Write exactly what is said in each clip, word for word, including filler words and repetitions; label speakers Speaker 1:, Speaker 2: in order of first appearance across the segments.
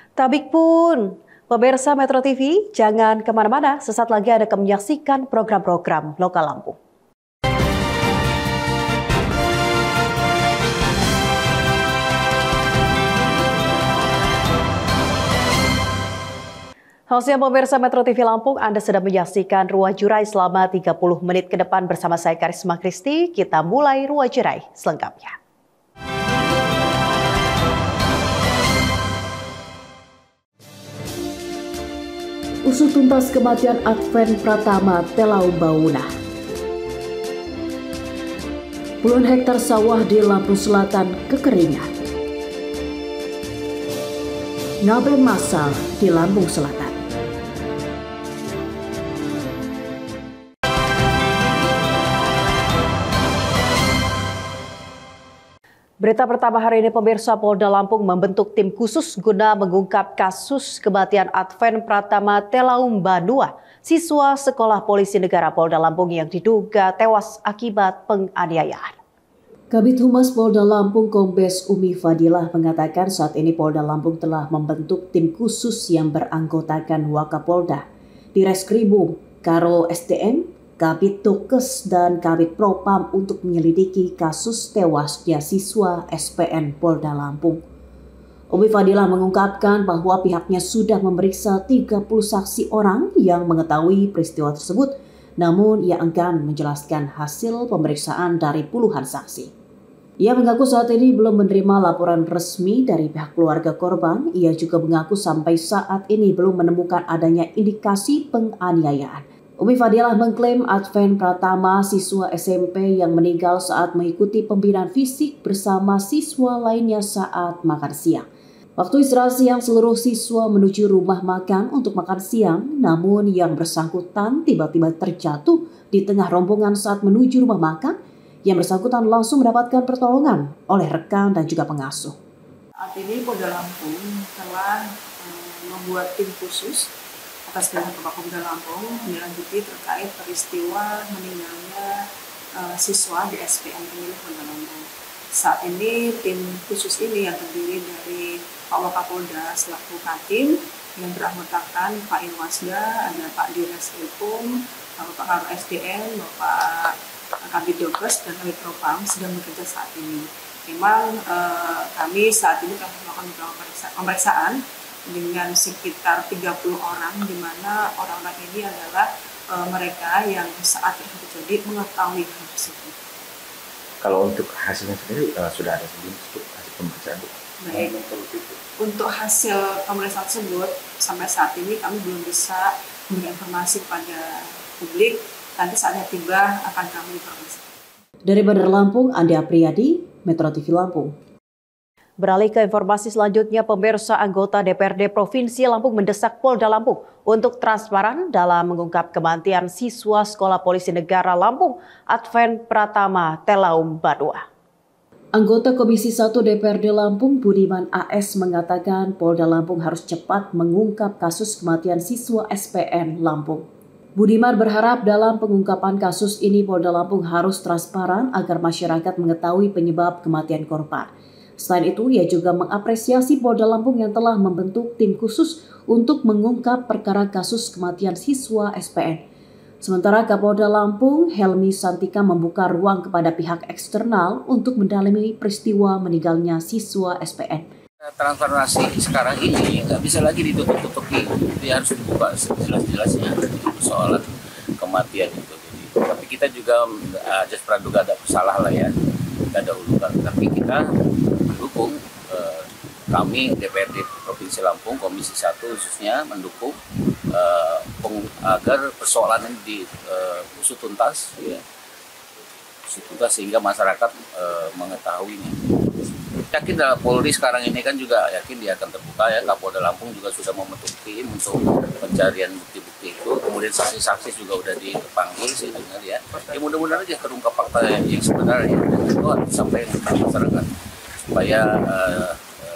Speaker 1: Tabik pun, pemirsa Metro T V, jangan kemana-mana, sesaat lagi Anda akan menyaksikan program-program lokal Lampung. Hostnya pemirsa Metro T V Lampung, Anda sedang menyaksikan Ruah Jurai selama tiga puluh menit ke depan bersama saya Karisma Kristi. Kita mulai Ruah Jurai selengkapnya. Usut tuntas kematian Adven Pratama Telaubauna. Puluhan hektar sawah di Lampung Selatan kekeringan. Ngaben massal di Lampung Selatan. Berita pertama hari ini, pemirsa, Polda Lampung membentuk tim khusus guna mengungkap kasus kematian Adven Pratama Telaubauna, siswa Sekolah Polisi Negara Polda Lampung yang diduga tewas akibat penganiayaan. Kabid Humas Polda Lampung Kombes Umi Fadilah mengatakan saat ini Polda Lampung telah membentuk tim khusus yang beranggotakan Wakapolda, Direskrimum, Karo S D M, Kabid Dokes dan Kabid Propam untuk menyelidiki kasus tewasnya siswa S P N Polda Lampung. Umi Fadilah mengungkapkan bahwa pihaknya sudah memeriksa tiga puluh saksi orang yang mengetahui peristiwa tersebut, namun ia enggan menjelaskan hasil pemeriksaan dari puluhan saksi. Ia mengaku saat ini belum menerima laporan resmi dari pihak keluarga korban. Ia juga mengaku sampai saat ini belum menemukan adanya indikasi penganiayaan. Umi Fadilah mengklaim Adven Pratama, siswa S M P yang meninggal saat mengikuti pembinaan fisik bersama siswa lainnya saat makan siang. Waktu istirahat siang, seluruh siswa menuju rumah makan untuk makan siang, namun yang bersangkutan tiba-tiba terjatuh di tengah rombongan saat menuju rumah makan. Yang bersangkutan langsung mendapatkan pertolongan oleh rekan dan juga pengasuh.
Speaker 2: Saat ini Polda Lampung telah um, membuat tim khusus atas perintah Bapak Polda Lampung menindaklanjuti terkait peristiwa meninggalnya uh, siswa di S P N milik Polda Lampung. Saat ini tim khusus ini yang terdiri dari Pak Wakapolda selaku Katim yang beranggotakan Pak Irwasda, ada Pak Direskrimum, Bapak Karo S D M, Bapak Kabid Dokes dan Kabid Propam sedang bekerja saat ini. Memang uh, kami saat ini telah melakukan beberapa pemeriksaan dengan sekitar tiga puluh orang, di mana orang-orang ini adalah uh, mereka yang saat itu terjadi mengetahui hal tersebut.
Speaker 3: Kalau untuk hasilnya sendiri uh, sudah ada sebelum hasil pemeriksaan?
Speaker 2: Baik. Untuk hasil pemeriksaan tersebut sampai saat ini kami belum bisa memberikan informasi kepada publik. Nanti saatnya tiba akan kami informasikan.
Speaker 1: Dari Bandar Lampung, Andi Apriyadi, Metro T V Lampung. Beralih ke informasi selanjutnya, pemirsa, anggota D P R D Provinsi Lampung mendesak Polda Lampung untuk transparan dalam mengungkap kematian siswa Sekolah Polisi Negara Lampung, Adven Pratama Telaubauna. Anggota Komisi satu D P R D Lampung, Budiman A S, mengatakan Polda Lampung harus cepat mengungkap kasus kematian siswa S P N Lampung. Budiman berharap dalam pengungkapan kasus ini Polda Lampung harus transparan agar masyarakat mengetahui penyebab kematian korban. Selain itu, ia juga mengapresiasi Polda Lampung yang telah membentuk tim khusus untuk mengungkap perkara kasus kematian siswa S P N. Sementara Kapolda Lampung, Helmi Santika, membuka ruang kepada pihak eksternal untuk mendalami peristiwa meninggalnya siswa S P N.
Speaker 4: Transformasi sekarang ini nggak bisa lagi ditutup-tutupi, dia harus dibuka sejelas-jelasnya persoalan kematian itu. Jadi, tapi kita juga uh, just praduga ada bersalah lah ya, tidak ada ulukan. Tapi kita mendukung, uh, kami D P R D Provinsi Lampung Komisi satu khususnya mendukung uh, agar persoalan ini diusut uh, tuntas, ya, usut tuntas sehingga masyarakat uh, mengetahuinya. Yakin dah Polri sekarang ini kan juga yakin dia akan terbuka ya. Kapolda Lampung juga sudah membentuk tim untuk pencarian bukti-bukti itu. Kemudian saksi-saksi juga udah dipanggil saya dengar ya. Ya mudah-mudahan aja terungkap fakta yang, yang sebenarnya. Itu harus disampaikan kepada masyarakat supaya uh,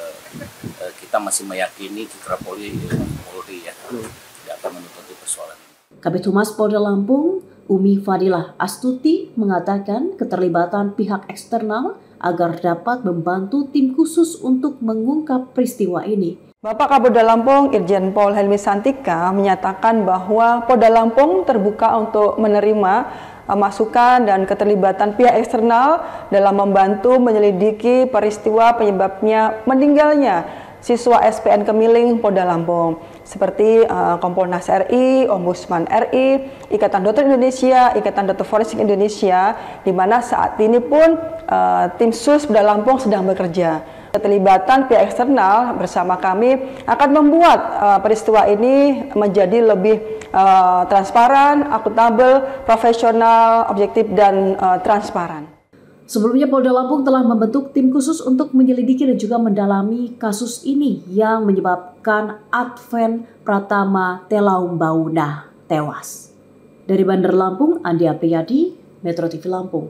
Speaker 4: uh, kita masih meyakini citra Polri, Polri ya tidak akan menutupi persoalan ini.
Speaker 1: Kabid Humas Polda Lampung, Umi Fadilah Astuti, mengatakan keterlibatan pihak eksternal agar dapat membantu tim khusus untuk mengungkap peristiwa ini.
Speaker 5: Bapak Kapolda Lampung Irjen Pol Helmi Santika menyatakan bahwa Polda Lampung terbuka untuk menerima uh, masukan dan keterlibatan pihak eksternal dalam membantu menyelidiki peristiwa penyebabnya meninggalnya siswa S P N Kemiling Polda Lampung seperti uh, Kompolnas R I, Ombudsman R I, Ikatan Dokter Indonesia, Ikatan Dokter Forensik Indonesia, di mana saat ini pun uh, tim Sus Polda Lampung sedang bekerja. Keterlibatan pihak eksternal bersama kami akan membuat uh, peristiwa ini menjadi lebih uh, transparan, akuntabel, profesional, objektif, dan uh, transparan.
Speaker 1: Sebelumnya Polda Lampung telah membentuk tim khusus untuk menyelidiki dan juga mendalami kasus ini yang menyebabkan Adven Pratama Telaumbauna tewas. Dari Bandar Lampung, Andi Apriyadi, Metro T V Lampung.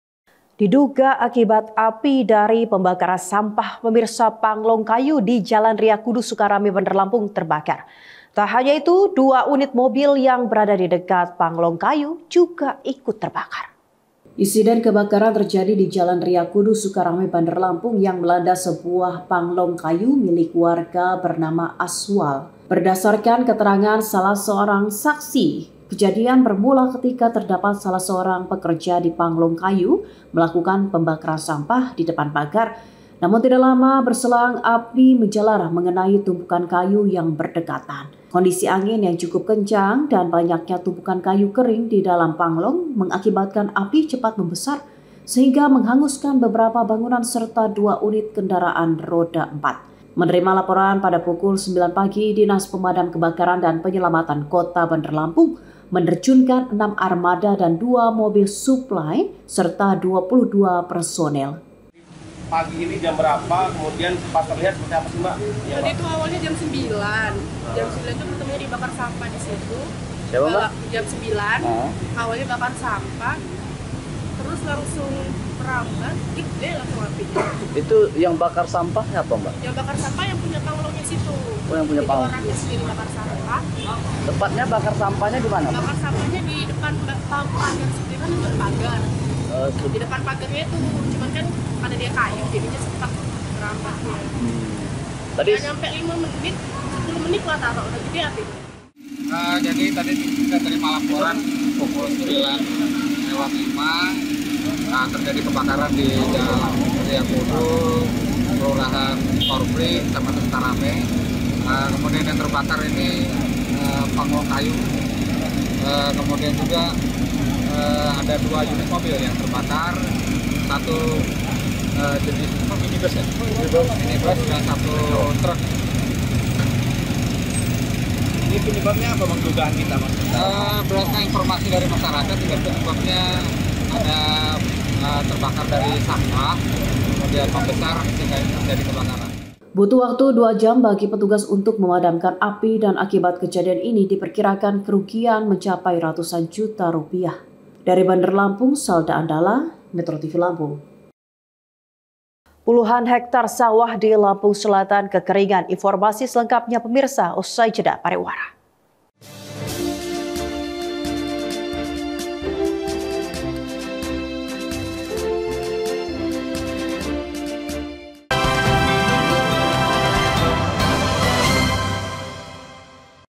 Speaker 1: Diduga akibat api dari pembakaran sampah, pemirsa, panglong kayu di Jalan Ria Kudus Sukarame Bandar Lampung terbakar. Tak hanya itu, dua unit mobil yang berada di dekat panglong kayu juga ikut terbakar. Insiden kebakaran terjadi di Jalan Ria Kudus Sukarame Bandar Lampung yang melanda sebuah panglong kayu milik warga bernama Aswal. Berdasarkan keterangan salah seorang saksi, kejadian bermula ketika terdapat salah seorang pekerja di panglong kayu melakukan pembakaran sampah di depan pagar. Namun tidak lama berselang api menjalar mengenai tumpukan kayu yang berdekatan. Kondisi angin yang cukup kencang dan banyaknya tumpukan kayu kering di dalam panglong mengakibatkan api cepat membesar sehingga menghanguskan beberapa bangunan serta dua unit kendaraan roda empat. Menerima laporan pada pukul sembilan pagi, Dinas Pemadam Kebakaran dan Penyelamatan Kota Bandar Lampung menerjunkan enam armada dan dua mobil suplai serta dua puluh dua personel.
Speaker 6: Pagi ini jam berapa, kemudian pas terlihat seperti apa sih Mbak? Ya,
Speaker 7: Tadi itu awalnya jam sembilan. Jam sembilan itu pertemunya dibakar sampah di situ.
Speaker 6: Siapa Mbak?
Speaker 7: Jam sembilan,
Speaker 6: Oh.
Speaker 7: awalnya bakar sampah, terus langsung merambat, gede langsung apinya.
Speaker 8: Itu yang bakar sampah apa Mbak?
Speaker 7: Yang bakar sampah yang punya panglongnya situ.
Speaker 8: Oh, yang punya
Speaker 7: Jadi
Speaker 8: panglong.
Speaker 7: orangnya sendiri bakar sampah.
Speaker 8: Tepatnya bakar sampahnya di mana? Mbak?
Speaker 7: Bakar sampahnya di depan pagar seperti kan ada pagar.
Speaker 8: Uh,
Speaker 7: Di depan pagarnya itu, cuman kan ada dia kayu, jadinya sempat merambatnya.
Speaker 8: hmm. Tadi
Speaker 7: Nggak nyampe lima menit, sepuluh menit lah taruh, udah gede apinya.
Speaker 6: Uh, jadi tadi kita terima laporan pukul sembilan lewat lima, nah, terjadi kebakaran di Jalan Ria Kudus, Kelurahan Korpri, Kecamatan Sukarame. Uh, kemudian yang terbakar ini uh, panglong kayu. Uh, kemudian juga uh, ada dua unit mobil yang terbakar, satu uh, jenis minibus ya, minibus dan satu truk.
Speaker 8: ini penyebabnya apa Bang, dugaan kita Mas?
Speaker 6: Uh, berdasarkan informasi dari masyarakat, juga penyebabnya ada uh, terbakar dari sampah, kemudian membesar sehingga terjadi kebakaran.
Speaker 1: Butuh waktu dua jam bagi petugas untuk memadamkan api dan akibat kejadian ini diperkirakan kerugian mencapai ratusan juta rupiah. Dari Bandar Lampung, Salda Andala, Metro T V Lampung. Puluhan hektar sawah di Lampung Selatan kekeringan. Informasi selengkapnya pemirsa usai jeda pariwara.